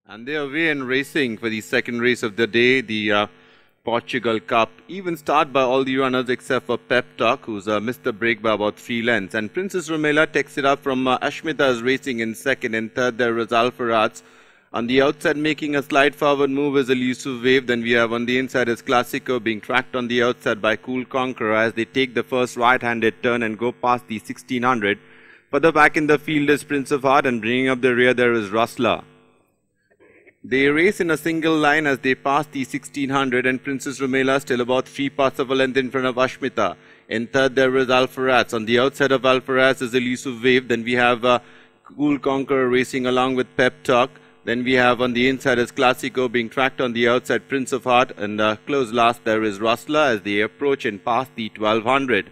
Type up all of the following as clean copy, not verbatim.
And they are away and racing for the second race of the day, the Portugal Cup. Even start by all the runners except for Pep Talk, who's missed the break by about 3 lengths. And Princess Rumela takes it up from Ashmita is racing in second, and third there is Alfaraz. On the outside making a slight forward move is Elusive Wave. Then we have on the inside is Classico being tracked on the outside by Cool Conqueror as they take the first right-handed turn and go past the 1600. Further back in the field is Prince of Heart, and bringing up the rear there is Rustler. They race in a single line as they pass the 1600, and Princess Rumela still about 3 parts of a length in front of Ashmita. In third there is Alfaraz. On the outside of Alfaraz is Elusive Wave. Then we have Cool Conqueror racing along with Pep Talk. Then we have on the inside is Classico being tracked on the outside Prince of Heart, and close last there is Rustler as they approach and pass the 1200.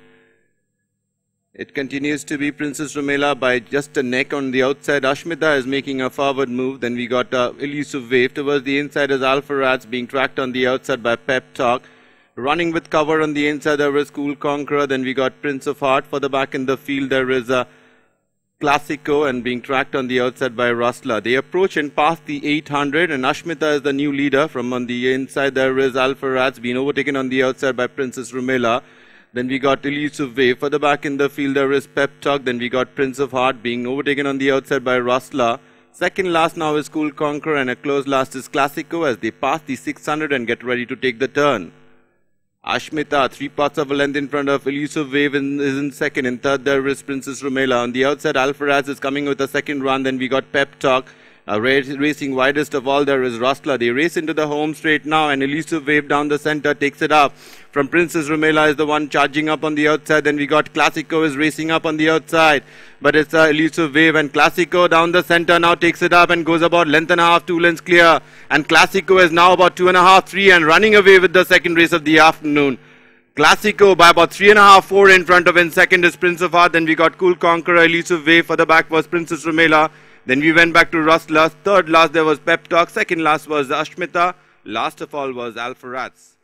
It continues to be Princess Rumela by just a neck on the outside. Ashmita is making a forward move. Then we got Elusive Wave. Towards the inside is Alfaraz being tracked on the outside by Pep Talk. Running with cover on the inside there is Cool Conqueror. Then we got Prince of Heart. For the back in the field there is Classico and being tracked on the outside by Rustler. They approach and pass the 800, and Ashmita is the new leader. From on the inside there is Alfaraz being overtaken on the outside by Princess Rumela. Then we got Elusive Wave. Further back in the field there is Pep Talk. Then we got Prince of Heart being overtaken on the outside by Rustler. Second last now is Cool Conqueror, and a close last is Classico as they pass the 600 and get ready to take the turn. Ashmita 3 parts of a length in front of Elusive Wave is in second. In third there is Princess Rumela. On the outside Alfaraz is coming with a second run. Then we got Pep Talk. Racing widest of all there is Rustler. They race into the home straight now, and Elusive Wave down the center takes it up. From Princess Rumela is the one charging up on the outside. Then we got Classico is racing up on the outside. But it's Elusive Wave, and Classico down the center now takes it up and goes about length and a half, 2 lengths clear. And Classico is now about 2.5, 3 and running away with the second race of the afternoon. Classico by about 3.5, 4 in front of. In second is Prince of Heart. Then we got Cool Conqueror, Elusive Wave. For the back was Princess Rumela. Then we went back to Rustler. Third last there was Pep Talk. Second last was Ashmita. Last of all was Alfaraz.